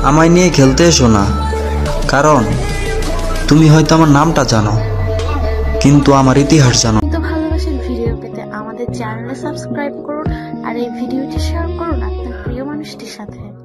আমায় নিয়ে খেলতে এসো না, কারণ তুমি হয়তো আমার নামটা জানো কিন্তু আমার ইতিহাস জানো। কিন্তু ভালোবাসার ভিডিও পেতে আমাদের চ্যানেলে সাবস্ক্রাইব করুন আর এই ভিডিওটি শেয়ার করুন আপনার প্রিয় মানুষটির সাথে।